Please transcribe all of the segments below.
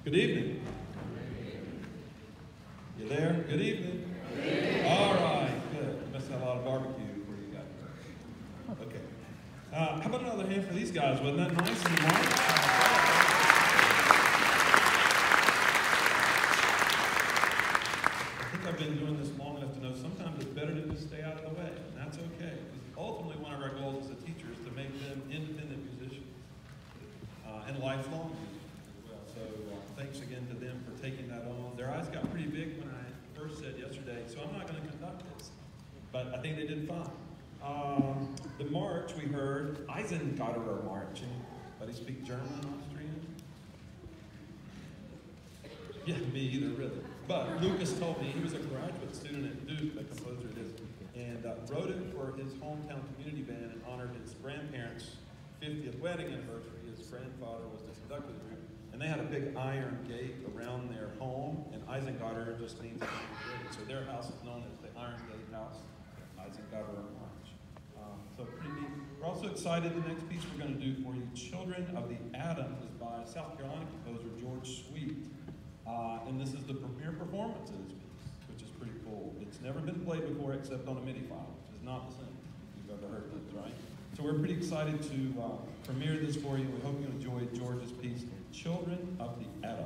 Good evening. You there? Good evening. All right, good. Must have a lot of barbecue before you got here. Okay. How about another hand for these guys? Wasn't that nice and warm? I think I've been doing this long enough to know sometimes it's better to just stay out of the way, and that's okay. Because ultimately, one of our goals as a teacher is to make them independent musicians and lifelong musicians as well. So thanks again to them for taking that on. Their eyes got pretty big when I first said yesterday, so I'm not going to conduct this, but I think they did fine. The march we heard, Eisengatter March. Anybody speak German, Austrian? Yeah, me either, really. But Lucas told me he was a graduate student at Duke, the composer it is, and wrote it for his hometown community band and honored his grandparents' 50th wedding anniversary. His grandfather was the conductor of the group, and they had a big iron gate around their home, and Eisengatter just means iron gate. So their house is known as the Iron Gate House, Eisengatter March. So pretty neat. We're also excited. The next piece we're going to do for you, Children of the Atom, is by South Carolina composer George Sweet. And this is the premiere performance of this piece, which is pretty cool. It's never been played before except on a MIDI file, which is not the same if you've ever heard this, right? So we're pretty excited to premiere this for you. We hope you enjoy George's piece, Children of the Atom.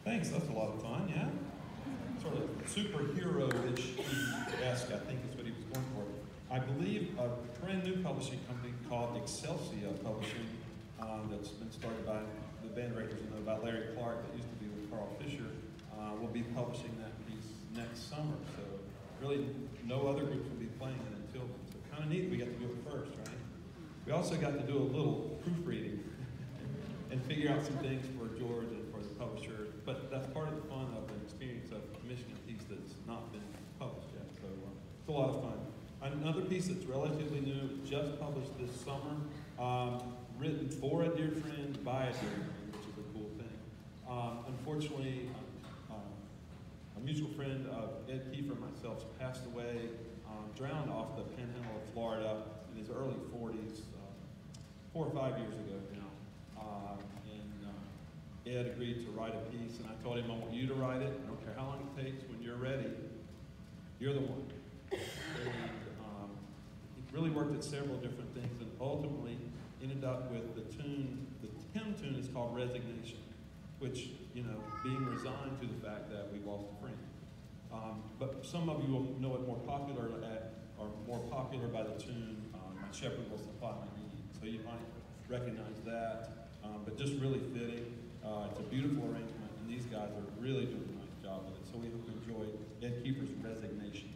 Thanks, that's a lot of fun, yeah? Sort of superhero-ish esque, I think is what he was going for. I believe a brand new publishing company called Excelsia Publishing that's been started by the band writers you know about Larry Clark that used to be with Carl Fisher will be publishing that piece next summer. So really no other groups will be playing it until then. So kind of neat we got to do it first, right? We also got to do a little proofreading and figure out some things for George and for the publisher. But that's part of the fun of the experience of commissioning a piece that's not been published yet. So it's a lot of fun. Another piece that's relatively new, just published this summer, written for a dear friend, by a dear friend, which is a cool thing. Unfortunately, a mutual friend of Ed Kiefer and myself passed away, drowned off the panhandle of Florida in his early 40s, 4 or 5 years ago now. Ed agreed to write a piece, and I told him, I want you to write it. I don't care how long it takes. When you're ready, you're the one. And he really worked at several different things, and ultimately ended up with the tune. The hymn tune is called Resignation, which, you know, being resigned to the fact that we've lost a friend. But some of you will know it more popular by the tune, My Shepherd Will Supply My Need. So you might recognize that, but just really fitting. It's a beautiful arrangement, and these guys are really doing a nice job with it. So we hope you enjoy Ed Kiefer's Resignation.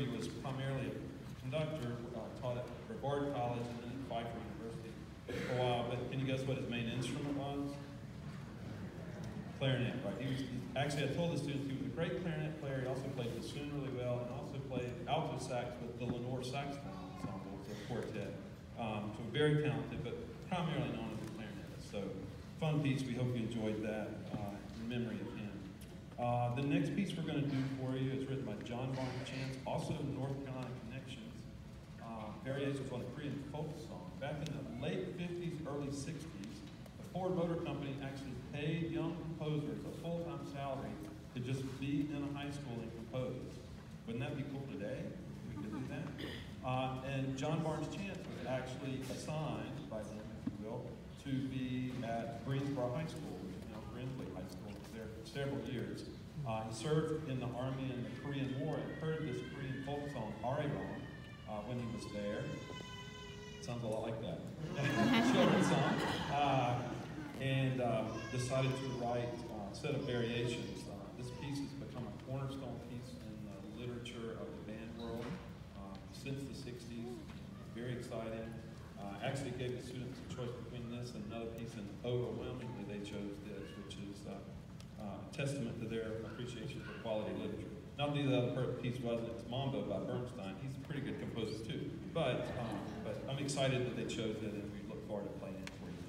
he was primarily a conductor, taught at Brevard College and then at Pfeiffer University for a while. But can you guess what his main instrument was? Clarinet, right? Actually, I told the students he was a great clarinet player. He also played bassoon really well and also played alto sax with the Lenore Saxophone Ensemble, the quartet. So very talented, but primarily known as a clarinetist. So fun piece. We hope you enjoyed that in memory of him. The next piece we're going to do for you is written by John Barnes Chance, also North Carolina Connections. Variations on a Korean folk song. Back in the late 50s, early 60s, the Ford Motor Company actually paid young composers a full-time salary to just be in a high school and compose. Wouldn't that be cool today? We could do that. And John Barnes Chance was actually assigned by them, if you will, to be at Greensboro High School, Grinsley High School, was there for several years. He served in the Army in the Korean War and heard this Korean folk song, Arirang, when he was there. Sounds a lot like that. Children's song. And decided to write a set of variations. This piece has become a cornerstone piece in the literature of the band world since the 60s. Very exciting. Actually gave the students a choice between this and another piece, and overwhelmingly they chose this, which is a testament to their appreciation for quality literature. Not that the other piece wasn't, it's Mambo by Bernstein. He's a pretty good composer too. But I'm excited that they chose it, and we look forward to playing it for you.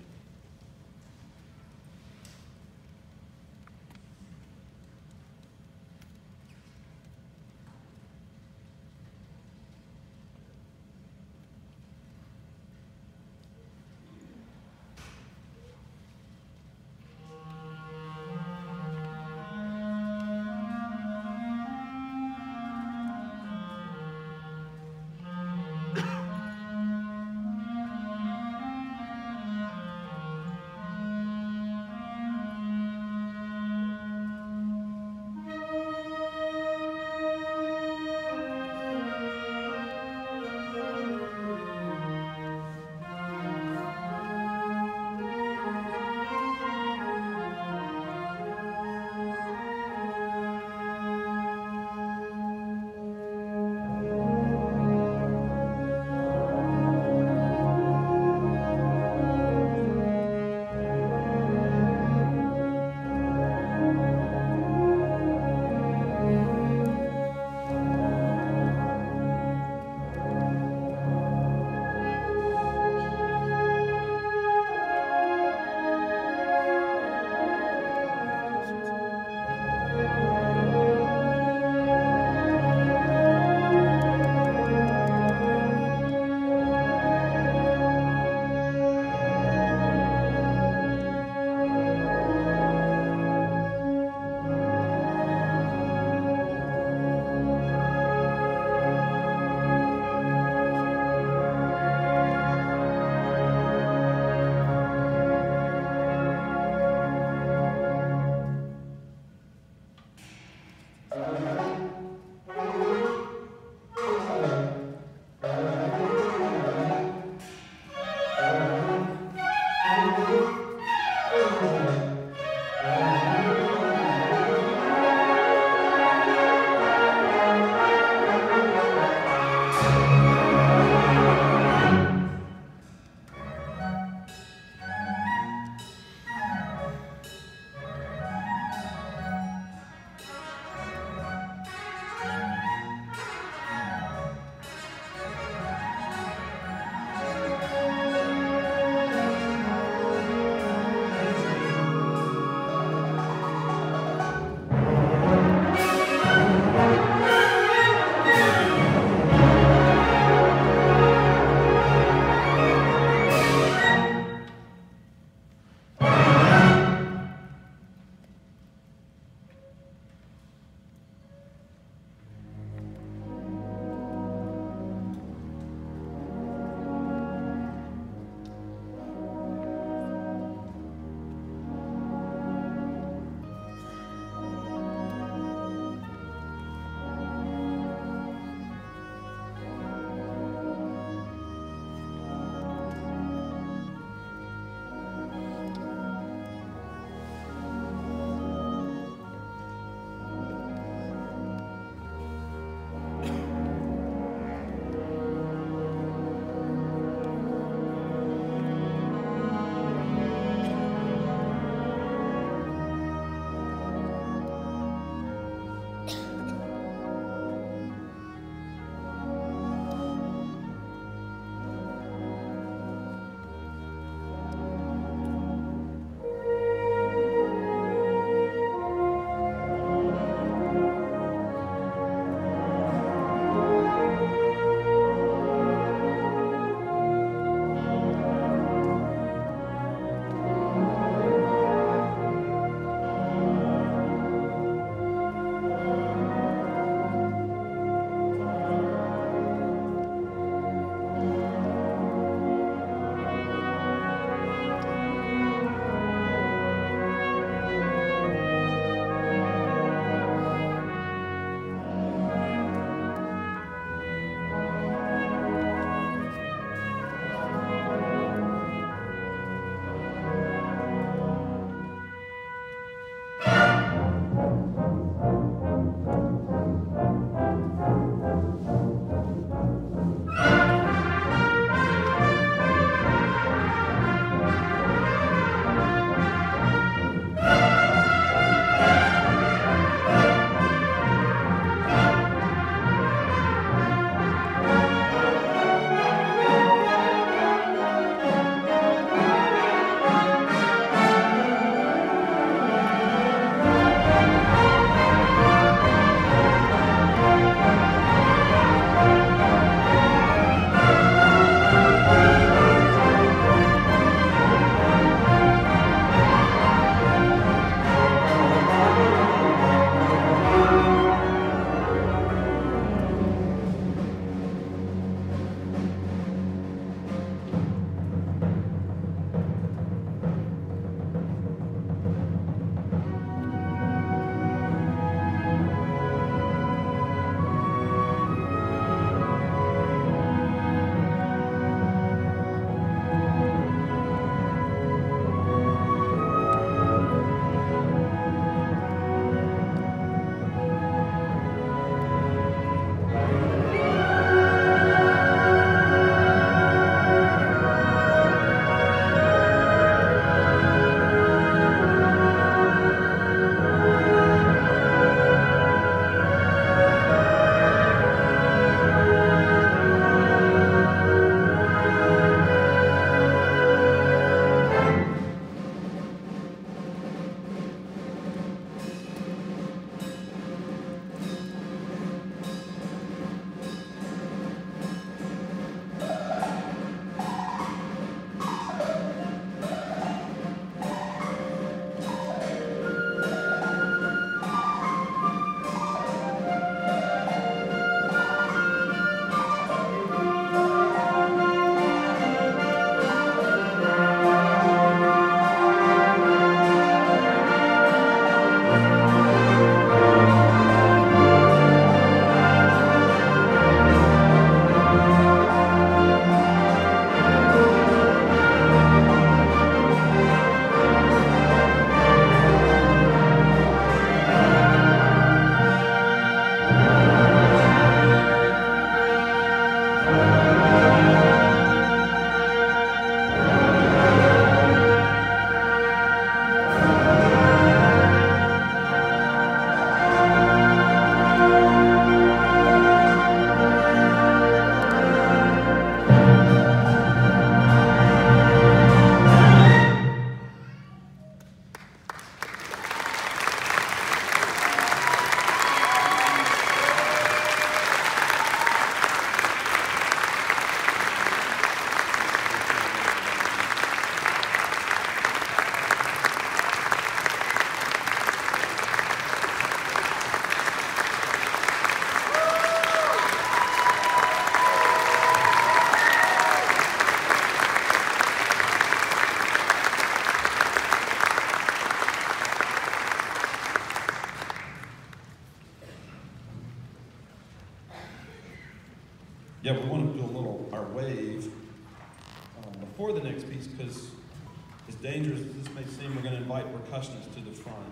Yeah, we want to do a little, our wave before the next piece, because as dangerous as this may seem, we're going to invite percussionists to the front.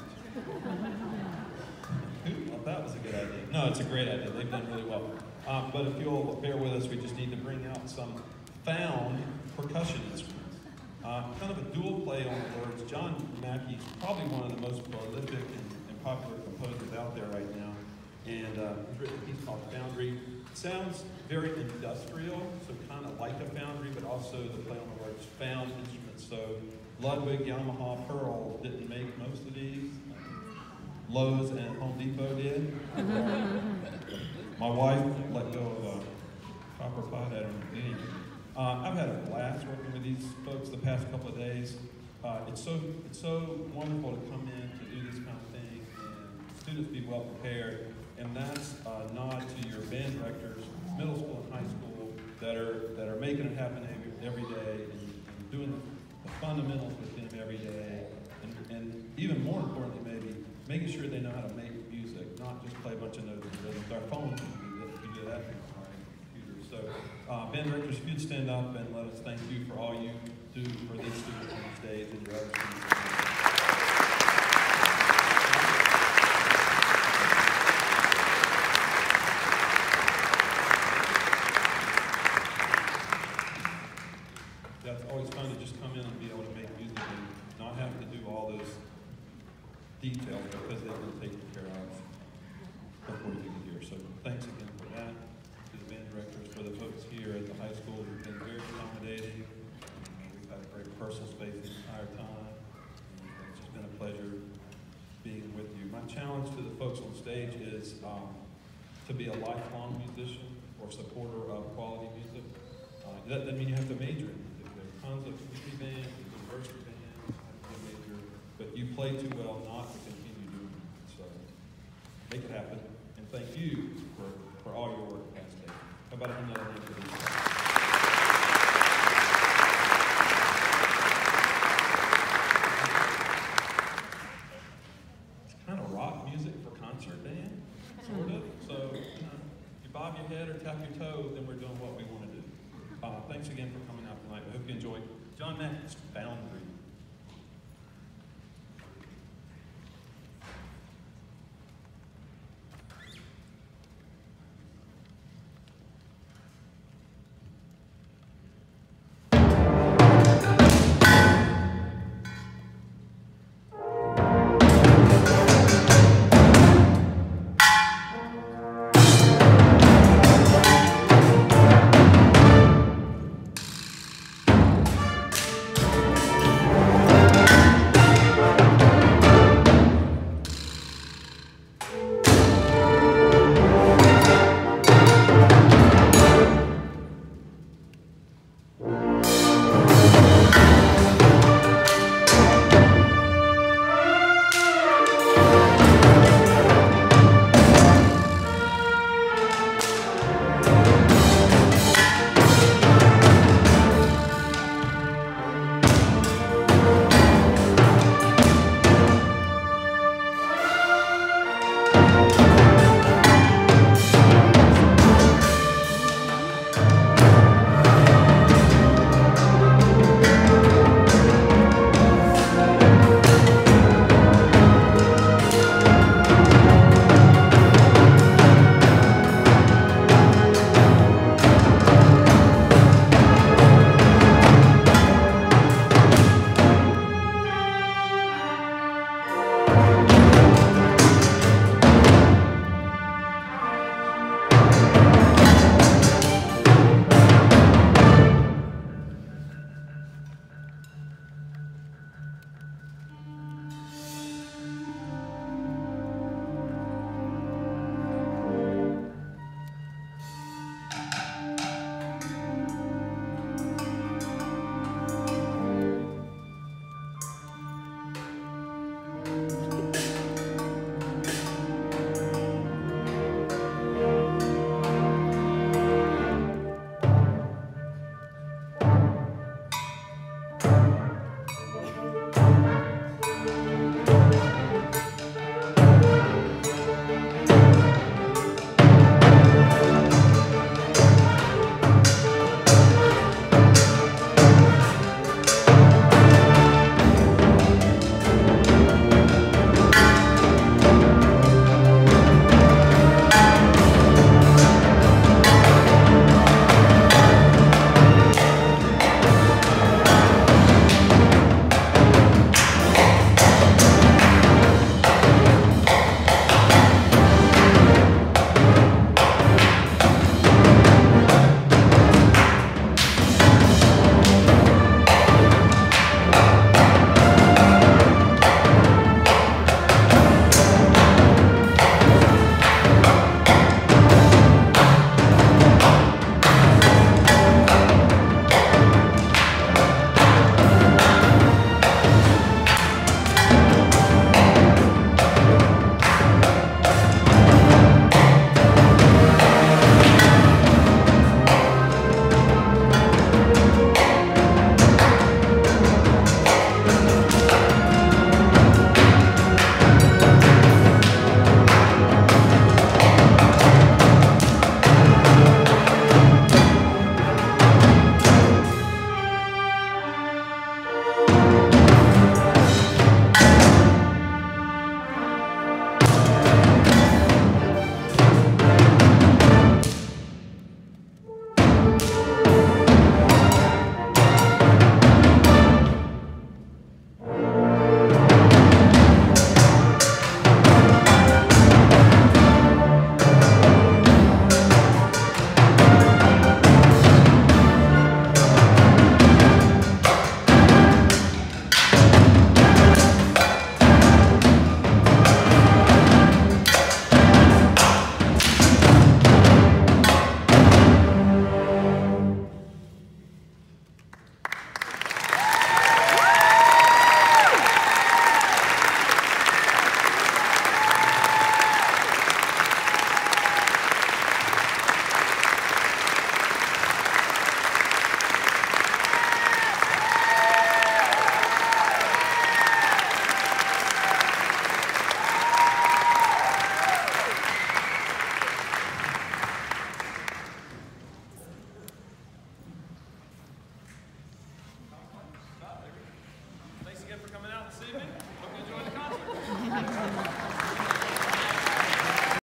Who thought that was a good idea? No, it's a great idea. They've done really well. But if you'll bear with us, we just need to bring out some found percussion instruments. Kind of a dual play on the words. John Mackey's probably one of the most prolific and popular composers out there right now. And he's written a piece called Foundry. It sounds very industrial, so kind of like a foundry, but also the play on the words found instruments. So Ludwig, Yamaha, Pearl didn't make most of these. Lowe's and Home Depot did. My wife let go of a copper pot at her beginning. I've had a blast working with these folks the past couple of days. It's so wonderful to come in to do this kind of thing and students be well prepared. And that's a nod to your band directors, middle school and high school, that are making it happen every day and doing the fundamentals with them every day. And even more importantly, maybe making sure they know how to make music, not just play a bunch of notes and rhythms. Our phones can do that on our computers. So, band directors, if you'd stand up and let us thank you for all you do for these students on the stage and your other students. Yeah, it's always fun to just come in and be able to make music and not have to do all those details because they've been taken care of before you get here. So thanks again for that, to the band directors, for the folks here at the high school who've been very accommodating. We've had a great personal space the entire time. And it's just been a pleasure being with you. My challenge to the folks on stage is to be a lifelong musician or supporter of quality music. That doesn't mean you have to major in music. There are tons of community bands, university bands, have to major, but you play too well not to continue doing it. So make it happen, and thank you for all your work past day. How about another name for these guys? It's kind of rock music for concert band, sort of. So you bob your head or tap your toe, then we're doing what we want to do. Thanks again for coming out tonight. I hope you enjoyed John Mackey's Foundry.